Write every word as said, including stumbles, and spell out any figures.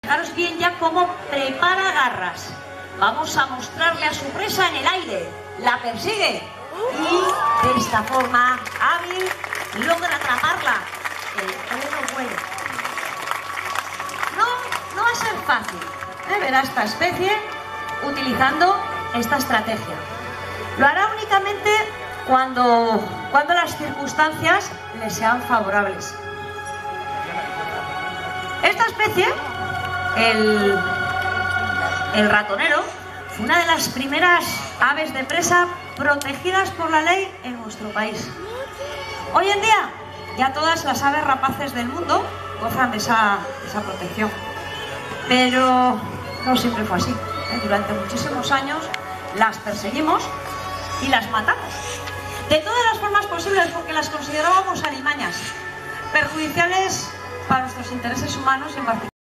Fijaros bien ya cómo prepara garras. Vamos a mostrarle a su presa en el aire. La persigue y de esta forma hábil logra atraparla. El pleno vuelo. No, no va a ser fácil ¿eh? ver a esta especie utilizando esta estrategia. Lo hará únicamente cuando, cuando las circunstancias le sean favorables. Esta especie, el, el ratonero, fue una de las primeras aves de presa protegidas por la ley en nuestro país. Hoy en día, ya todas las aves rapaces del mundo gozan de esa, de esa protección. Pero no siempre fue así. ¿eh? Durante muchísimos años las perseguimos y las matamos. De todas las formas posibles, porque las considerábamos alimañas, perjudiciales para nuestros intereses humanos y en particular.